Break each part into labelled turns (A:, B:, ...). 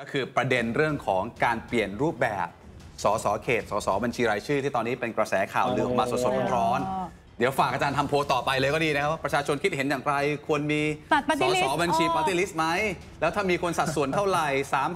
A: ก็คือประเด็นเรื่องของการเปลี่ยนรูปแบบสสเขตสสบัญชีรายชื่อที่ตอนนี้เป็นกระแสข่าวลือออกมาสดๆร้อนๆเดี๋ยวฝากอาจารย์ทำโพลต่อไปเลยก็ดีนะครับว่าประชาชนคิดเห็นอย่างไรควรมีสสบัญชีปาร์ตี้ลิสต์ไหมแล้วถ้ามีคนสัดส่วนเท่าไหร่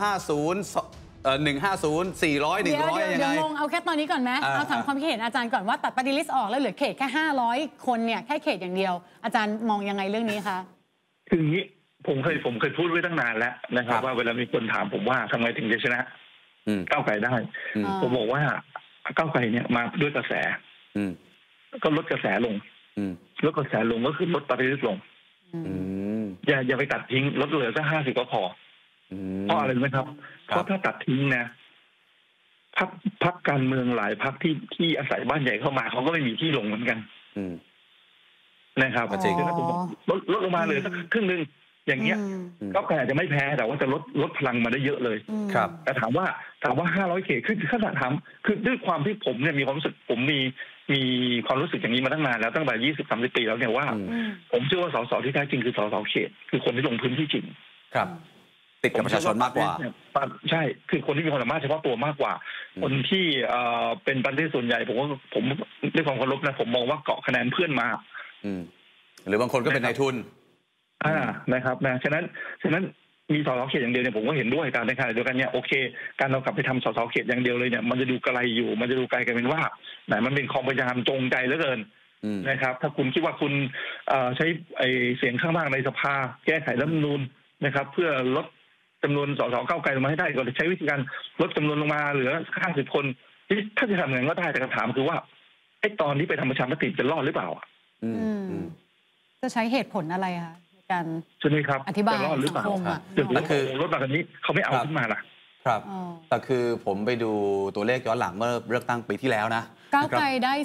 A: 350 150 400 100ยังไง
B: เดี๋ยวงงเอาแค่ตอนนี้ก่อนไหมเอาถามความคิดเห็นอาจารย์ก่อนว่าตัดปาร์ตี้ลิสต์ออกแล้วเหลือเขตแค่500 คนเนี่ยแค่เขตอย่างเดียวอาจารย์มองยังไงเรื่องนี้คะ
C: คืออย่างนี้ผมเคยพูดไว้ตั้งนานแล้วนะครับว่าเวลามีคนถามผมว่าทำไมถึงจะชนะก้าวไกลได้ผมบอกว่าก้าวไกลเนี่ยมาด้วยกระแสก็ลดกระแสลงลดกระแสลงก็คือลดปาร์ตี้ลิสต์ลงอย่าไปตัดทิ้งลดเหลือสัก50ก็พอเพราะอะไรรู้ไหมครับเพราะถ้าตัดทิ้งนะพรรคการเมืองหลายพรรคที่อาศัยบ้านใหญ่เข้ามาเขาก็ไม่มีที่ลงเหมือนกันนะครับจริงๆผมลดลงมาเลยสักครึ่งนึงอย่างเงี้ยก้าวไกลอาจจะไม่แพ้แต่ว่าจะลดพลังมาได้เยอะเลย
A: ครับ
C: แต่ถามว่า500 เขตคือขนาดถามคือด้วยความที่ผมเนี่ยมีความรู้สึกผมมีความรู้สึกอย่างนี้มาตั้งนานแล้วตั้งแต่20-30 ปีแล้วเนี่ยว่าผมเชื่อว่าสสที่แท้จริงคือสสเขตคือคนที่ลงพื้นที่จริง
A: ครับติดกับประชาชนมากกว่า
C: ใช่คือคนที่มีความสามารถเฉพาะตัวมากกว่าคนที่เป็นประเทศส่วนใหญ่ผมด้วยความเคารพนะผมมองว่าเกาะคะแนนเพื่อนมา
A: หรือบางคนก็เป็นนายทุน
C: นะครับนะฉะนั้นมีสสเขตอย่างเดียวเนี่ยผมก็เห็นด้วยการในขณะเดียวกันเนี่ยโอเคการเรากลับไปทำสสเขตอย่างเดียวเลยเนี่ยมันจะดูไกลอยู่มันจะดูไกลกันเป็นว่าไหนมันเป็นความพยายามจงใจเหลือเกินนะครับถ้าคุณคิดว่าคุณใช้เสียงข้างมากในสภาแก้ไขรัฐธรรมนูญนะครับเพื่อลดจำนวนสสก้าวไกลลงมาให้ได้ก็ใช้วิธีการลดจำนวนลงมาเหลือ50 คนถ้าจะทำอย่างนั้นก็ได้แต่คำถามคือว่าไอ้ตอนนี้ไปทำประชามติจะรอดหรือเปล่า
B: จะใช้เหตุผลอะไรคะการ
C: ใช่ไหมครับ
B: อธิบาย
C: รอดหรือเปล่า
A: นั่นคือ
C: รถแบบนี้เขาไม่เอาขึ้นมาล่ะ
A: ครับแต่คือผมไปดูตัวเลขย้อนหลังเมื่อเลือกตั้งปีที่แล้วนะ
B: ก้าวไกลได้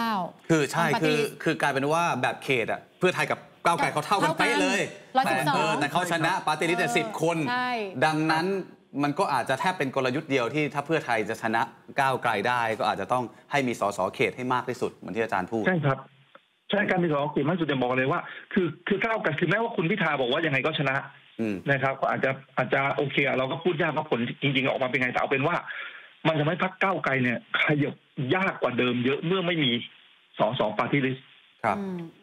B: 39
A: คือใช่คือกลายเป็นว่าแบบเขตอ่ะเพื่อไทยกับก้าวไกลเขาเท่ากันเป๊ะเลยแต่เขาชนะปาร์ตี้ลิสต์10 คนดังนั้นมันก็อาจจะแทบเป็นกลยุทธ์เดียวที่ถ้าเพื่อไทยจะชนะก้าวไกลได้ก็อาจจะต้องให้มีสสเขตให้มากที่สุดเหมือนที่อาจารย์พูด
C: ใช่ครับใช่การมีสสเขตมากสุดจะบอกเลยว่าคือก้าวไกลคือแม้ว่าคุณพิธาบอกว่ายังไงก็ชนะนะครับก็อาจจะโอเคเราก็พูดยากว่าผลจริงๆออกมาเป็นไงแต่เอาเป็นว่ามันจะไม่พรรคก้าวไกลเนี่ยขยับยากกว่าเดิมเยอะเมื่อไม่มีสสปาร์ตี้ลิสต์
A: ครับ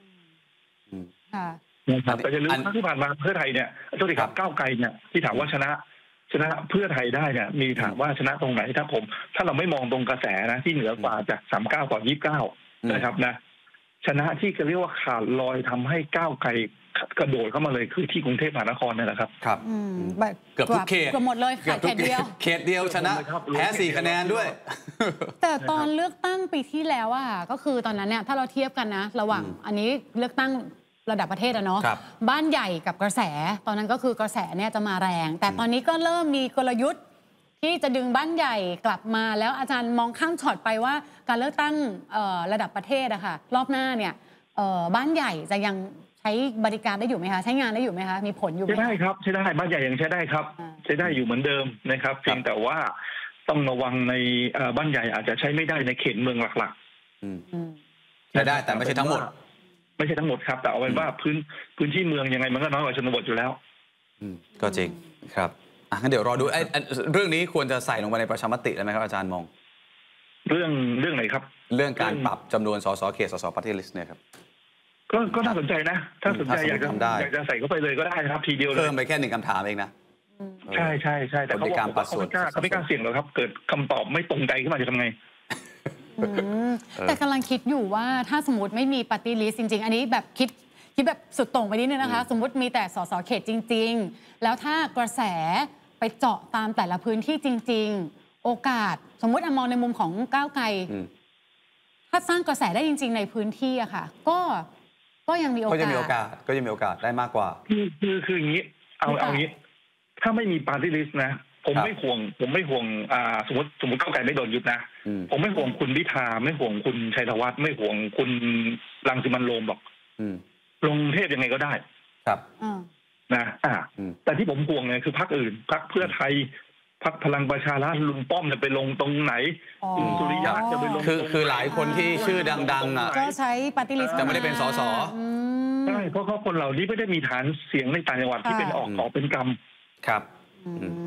C: นะครับแต่อย่าลืมที่ผ่านมาเพื่อไทยเนี่ยโทษทีครับก้าวไกลเนี่ยที่ถามว่าชนะเพื่อไทยได้เนี่ยมีถามว่าชนะตรงไหนถ้าเราไม่มองตรงกระแสนะที่เหนือกว่าจาก39ต่อ29นะครับนะชนะที่จะเรียกว่าขาดลอยทำให้ก้าวไกลกระโดดเข้ามาเลยคือที่กรุงเทพมหานครนี่แหละครับ
A: ครับเกือบทุกเขต
B: เกือบหมดเลยขาดเขตเดียว
A: ชนะแพ้4 คะแนนด้วย
B: แต่ตอนเลือกตั้งปีที่แล้วอะก็คือตอนนั้นเนี่ยถ้าเราเทียบกันนะระหว่างอันนี้เลือกตั้งระดับประเทศอะเนาะบ้านใหญ่กับกระแสตอนนั้นก็คือกระแสเนี่ยจะมาแรงแต่ตอนนี้ก็เริ่มมีกลยุทธ์ที่จะดึงบ้านใหญ่กลับมาแล้วอาจารย์มองข้ามช็อตไปว่าการเลือกตั้งระดับประเทศอะค่ะรอบหน้าเนี่ยบ้านใหญ่จะยังใช้บริการได้อยู่ไหมคะใช้งานได้อยู่ไหมคะมีผลอยู่ไหม
C: ใช้ได้ครับใช้ได้บ้านใหญ่ยังใช้ได้ครับใช้ได้อยู่เหมือนเดิมนะครับเพียงแต่ว่าต้องระวังในบ้านใหญ่อาจจะใช้ไม่ได้ในเขตเมืองหลัก
A: ๆใช้ได้แต่ไม่ใช่ทั้งหมด
C: ครับแต่เอาไว้ว่าพื้นที่เมืองยังไงมันก็น้อยกว่าชนบทอยู่แล้ว
A: ก็จริงครับงั้นเดี๋ยวรอดูเรื่องนี้ควรจะใส่ลงไปในประชามติได้ไหมครับอาจารย์มอง
C: เรื่องไหนครับ
A: เรื่องการปรับจำนวนสสเขตสสปาร์ตี้ลิสต์เนี่ยครับ
C: ก็น่าสนใจนะถ้าสนใจอยากจะใส่เข้าไปเลยก็ได้ครับทีเดียวเลย
A: เพิ่มไปแค่1 คำถามเองนะ
C: ใช่แต่เขาไม่กล้าเสี่ยงหรอกครับเกิดคำตอบไม่ตรงใจขึ้นมาจะทำไง
B: แต่กำลังคิดอยู่ว่าถ้าสมมติไม่มีปาร์ตี้ลิสต์จริงๆอันนี้แบบคิดแบบสุดโต่งไปนิดนึงนะคะสมมติมีแต่สสเขตจริงๆแล้วถ้ากระแสไปเจาะตามแต่ละพื้นที่จริงๆโอกาสสมมติมองในมุมของก้าวไกลถ้าสร้างกระแสได้จริงๆในพื้นที่อะค่ะก็ยังมีโอกาส
A: ก็ยังมีโอกาสได้มากกว่า
C: คืออย่างนี้เอาอย่างนี้ถ้าไม่มีปาร์ตี้ลิสต์นะผมไม่ห่วงสมมติก้าวไกลไม่โดนยุบนะผมไม่ห่วงคุณพิธาไม่ห่วงคุณชัยธวัฒน์ไม่ห่วงคุณรังสิมันต์โรมหรอกลงเทพยังไงก็ได้
A: ครับ
C: นะแต่ที่ผมห่วงเนี่ยคือพรรคอื่นพรรคเพื่อไทยพรรคพลังประชารัฐลุงป้อมจะไปลงตรงไหนคุณสุริยะจะไปลง
A: คือหลายคนที่ชื่อดังๆอ่ะ
B: ก็ใช้ปาร์ตี้ลิสต์
A: จะไม่ได้เป็นสส
C: ใช่เพราะคนเหล่านี้ไม่ได้มีฐานเสียงในต่างจังหวัดที่เป็นออกเป็นกรรม
A: ครับ
C: คุณหนู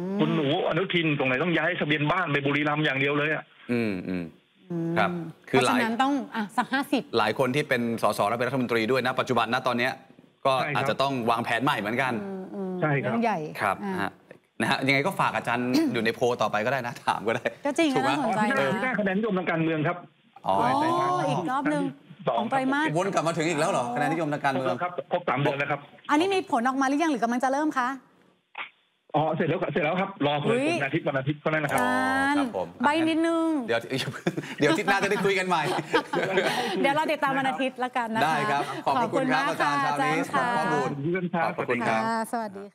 C: อนุทินตรงไหนต้องย้ายทะเบียนบ้านไปบุรีรัมย์อย่างเดียวเลยอ่ะ
A: ครับ
B: คือเพราะฉะนั้นต้องสัก
A: หลายคนที่เป็นสสและเป็นรัฐมนตรีด้วยนะปัจจุบันนะตอนนี้ก็อาจจะต้องวางแผนใหม่เหมือนกัน
C: ใช่ครับ
B: ใหญ่
A: ครับนะฮะยังไงก็ฝากอาจารย์อยู่ในโพลต่อไปก็ได้นะถามก็ได้
B: ก็จริง
A: ถูกไหม
B: สนใจ
C: ที่ได้คะแนนนิยมทางการเมืองครับ
B: อีกรอบนึงของไตรมาส
A: วนกลับมาถึงอีกแล้วเหรอคะแนนนิยมทางการเมือง
C: ครับครบ3 เดือนแล้วครับ
B: อันนี้มีผลออกมาหรือยังหรือกำลังจะเริ่มคะ
C: เสร็จแล้วครับรอผลวันอาทิตย์เท่านั้นนะครับ
B: ใบนิดนึง
A: เดี๋ยวอาทิตย์หน้าจะได้คุยกันใหม่
B: เดี๋ยวเราติดตามวันอาทิตย์ละกันนะคะ
A: ได้ครับขอบคุณครับอาจารย์เช้านี้ขอบคุณ
C: ขอบคุณครับ
B: สวัสดี